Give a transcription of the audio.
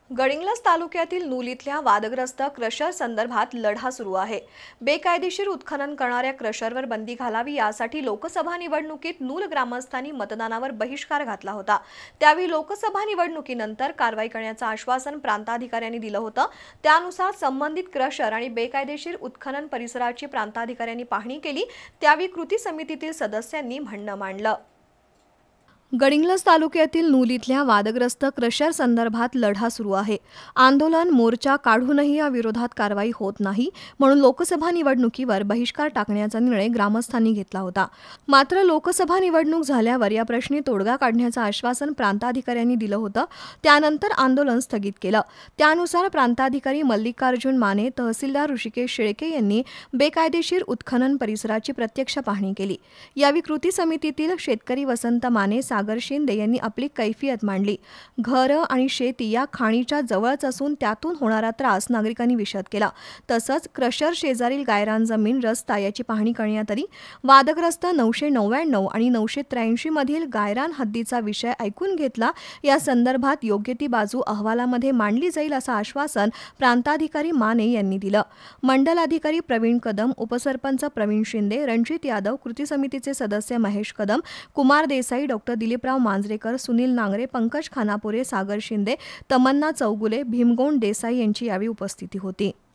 गडिंग्लज तालुक्यातील नूल इथल्या वादग्रस्त क्रशर संदर्भात लढा सुरू आहे। बेकायदेशीर उत्खनन करणाऱ्या क्रशरवर बंदी घालावी यासाठी लोकसभा निवडणुकीत नूल ग्रामस्थांनी मतदानावर बहिष्कार घातला होता। त्यावेळी लोकसभा निवडणुकीनंतर कारवाई करण्याचं आश्वासन प्रांताधिकाऱ्यांनी दिलं होतं। त्यानुसार संबंधित क्रशर आणि बेकायदेशीर उत्खनन परिसराची प्रांताधिकाऱ्यांनी पाहणी केली। त्यावेळी कृती समितीतील सदस्यांनी म्हणणं मांडलं। गडिंग्लज तालुक्यातील नूल इथल्या वादग्रस्त क्रशर संदर्भात लढा सुरू आहे। आंदोलन मोर्चा काढूनही या विरोधात कारवाई होत नाही, म्हणून लोकसभा निवडणुकीवर बहिष्कार टाकण्याचा निर्णय ग्रामस्थांनी घेतला होता। मात्र लोकसभा निवडणूक झाल्यावर या प्रश्नी तोडगा काढण्याचं आश्वासन प्रांताधिकाऱ्यांनी दिलं होतं। त्यानंतर आंदोलन स्थगित केलं। त्यानुसार प्रांताधिकारी मल्लिकार्जुन माने, तहसीलदार ऋषिकेश शेळके यांनी बेकायदेशीर उत्खनन परिसराची प्रत्यक्ष पाहणी केली। यावेळी कृती समितीतील शेतकरी वसंत माने, सागर शिंदे यांनी आपली कैफियत मांडली। घरं आणि शेती या खाणीच्या जवळच असून त्यातून होणारा त्रास नागरिकांनी विशद केला। तसंच क्रशर शेजारील गायरान जमीन, रस्ता याची पाहणी करण्यात आली। वादग्रस्त 999 आणि 983 मधील गायरान हद्दीचा विषय ऐकून घेतला। या संदर्भात योग्य ती बाजू अहवालामध्ये मांडली जाईल असं आश्वासन प्रांताधिकारी माने यांनी दिलं। मंडल अधिकारी प्रवीण कदम, उपसरपंच प्रवीण शिंदे, रणजित यादव, कृती समितीचे सदस्य महेश कदम, कुमार देसाई, डॉक्टर दिलीपराव मांजरेकर, सुनील नांगरे, पंकज खानापुरे, सागर शिंदे, तमन्ना चौगुले, भीमगोंड देसाई यांची यावेळी उपस्थिती होती।